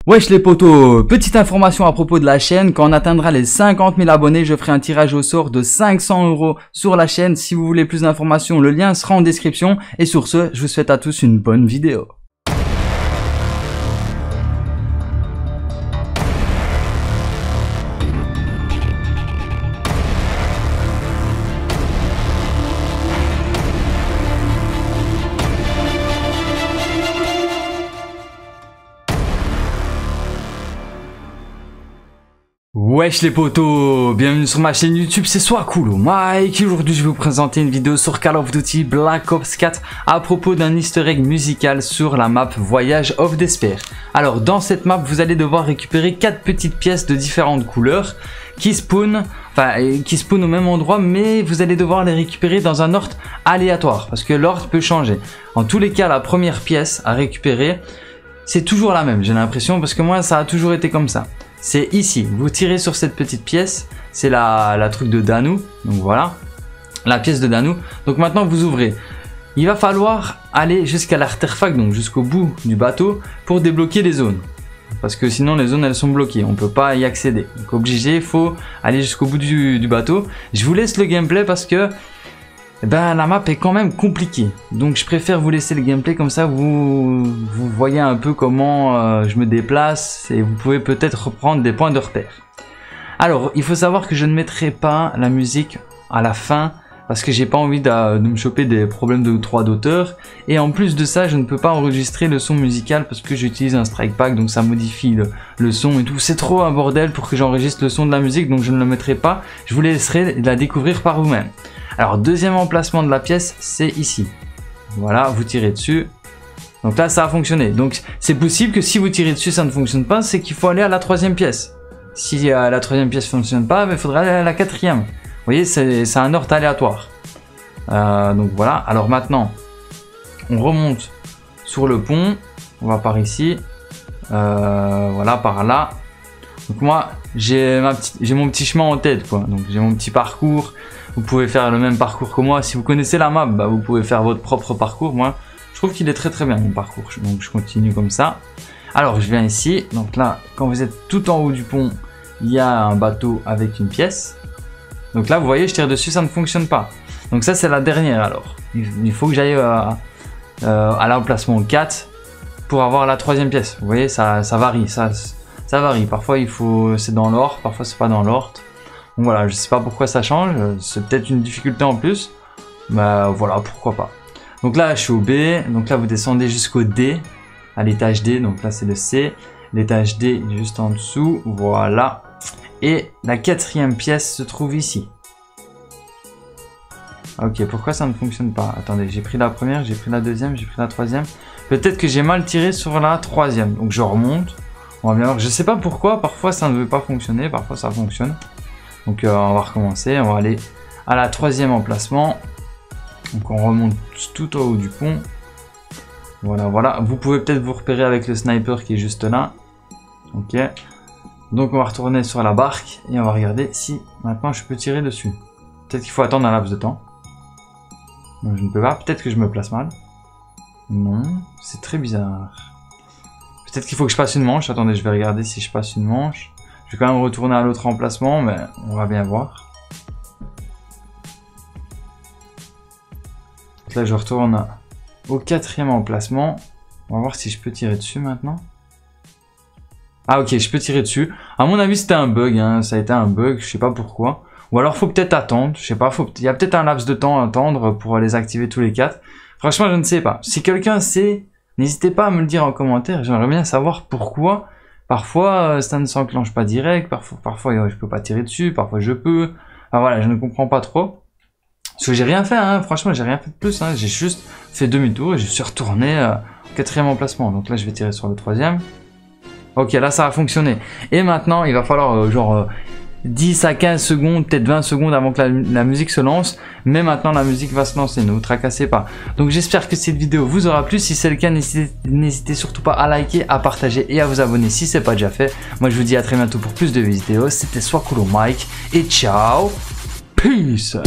Wesh les potos, petite information à propos de la chaîne, quand on atteindra les 50 000 abonnés, je ferai un tirage au sort de 500 € sur la chaîne. Si vous voulez plus d'informations, le lien sera en description. Et sur ce, je vous souhaite à tous une bonne vidéo. Wesh les potos, bienvenue sur ma chaîne YouTube, c'est Swakulo Mike. Aujourd'hui je vais vous présenter une vidéo sur Call of Duty Black Ops 4 à propos d'un easter egg musical sur la map Voyage of Despair. Alors dans cette map vous allez devoir récupérer 4 petites pièces de différentes couleurs qui spawnent au même endroit, mais vous allez devoir les récupérer dans un ordre aléatoire parce que l'ordre peut changer. En tous les cas la première pièce à récupérer c'est toujours la même, j'ai l'impression, parce que moi ça a toujours été comme ça. C'est ici, vous tirez sur cette petite pièce, c'est la truc de Danou, donc voilà, la pièce de Danou. Donc maintenant vous ouvrez, il va falloir aller jusqu'à l'artefact, donc jusqu'au bout du bateau pour débloquer les zones. Parce que sinon les zones elles sont bloquées, on ne peut pas y accéder. Donc obligé, il faut aller jusqu'au bout du bateau. Je vous laisse le gameplay parce que la map est quand même compliquée. Donc je préfère vous laisser le gameplay, comme ça vous voyez un peu comment je me déplace et vous pouvez peut-être reprendre des points de repère. Alors il faut savoir que je ne mettrai pas la musique à la fin parce que j'ai pas envie de me choper des problèmes de droit d'auteur, et en plus de ça je ne peux pas enregistrer le son musical parce que j'utilise un strike pack, donc ça modifie le son et tout. C'est trop un bordel pour que j'enregistre le son de la musique, donc je ne le mettrai pas, je vous laisserai la découvrir par vous-même. Alors deuxième emplacement de la pièce, c'est ici. Voilà, vous tirez dessus. Donc là ça a fonctionné. Donc c'est possible que si vous tirez dessus ça ne fonctionne pas, c'est qu'il faut aller à la troisième pièce. Si la troisième pièce ne fonctionne pas, il faudra aller à la quatrième. Vous voyez, c'est un ordre aléatoire. Donc voilà, alors maintenant on remonte sur le pont. On va par ici. Voilà, par là. Donc moi j'ai mon petit chemin en tête, quoi. Donc j'ai mon petit parcours. Vous pouvez faire le même parcours que moi. Si vous connaissez la map, vous pouvez faire votre propre parcours. Moi, je trouve qu'il est très très bien mon parcours. Donc je continue comme ça. Alors je viens ici. Donc là, quand vous êtes tout en haut du pont, il y a un bateau avec une pièce. Donc là, vous voyez, je tire dessus, ça ne fonctionne pas. Donc ça, c'est la dernière alors. Il faut que j'aille à l'emplacement 4 pour avoir la troisième pièce. Vous voyez, ça varie. Ça varie. Parfois, c'est dans l'ordre, parfois, c'est pas dans l'ordre. Donc voilà, je sais pas pourquoi ça change, c'est peut-être une difficulté en plus, mais voilà, pourquoi pas. Donc là je suis au B, donc là vous descendez jusqu'au D, à l'étage D, donc là c'est le C, l'étage D est juste en dessous, voilà. Et la quatrième pièce se trouve ici. Ok, pourquoi ça ne fonctionne pas? Attendez, j'ai pris la première, j'ai pris la deuxième, j'ai pris la troisième. Peut-être que j'ai mal tiré sur la troisième, donc je remonte. On va bien voir, je sais pas pourquoi, parfois ça ne veut pas fonctionner, parfois ça fonctionne. Donc on va recommencer, on va aller à la troisième emplacement. Donc on remonte tout au haut du pont. Voilà, voilà. Vous pouvez peut-être vous repérer avec le sniper qui est juste là. Ok. Donc on va retourner sur la barque et on va regarder si maintenant je peux tirer dessus. Peut-être qu'il faut attendre un laps de temps. Non, je ne peux pas. Peut-être que je me place mal. Non, c'est très bizarre. Peut-être qu'il faut que je passe une manche. Attendez, je vais regarder si je passe une manche. Je vais quand même retourner à l'autre emplacement, mais on va bien voir. Donc là, je retourne au quatrième emplacement. On va voir si je peux tirer dessus maintenant. Ah ok, je peux tirer dessus. À mon avis, c'était un bug, hein. Ça a été un bug, je sais pas pourquoi. Ou alors, faut peut-être attendre, je sais pas. Il y a peut-être un laps de temps à attendre pour les activer tous les 4. Franchement, je ne sais pas. Si quelqu'un sait, n'hésitez pas à me le dire en commentaire. J'aimerais bien savoir pourquoi. Parfois ça ne s'enclenche pas direct, parfois je peux pas tirer dessus, parfois je peux. Enfin voilà, je ne comprends pas trop. Parce que j'ai rien fait, hein. Franchement j'ai rien fait de plus, hein. J'ai juste fait demi-tour et je suis retourné au quatrième emplacement. Donc là je vais tirer sur le troisième. Ok, là ça a fonctionné. Et maintenant il va falloir genre 10 à 15 secondes, peut-être 20 secondes avant que la musique se lance. Mais maintenant la musique va se lancer, ne vous tracassez pas. Donc j'espère que cette vidéo vous aura plu. Si c'est le cas, n'hésitez surtout pas à liker, à partager et à vous abonner si ce n'est pas déjà fait. Moi je vous dis à très bientôt pour plus de vidéos. C'était Swakulo Mike et ciao. Peace.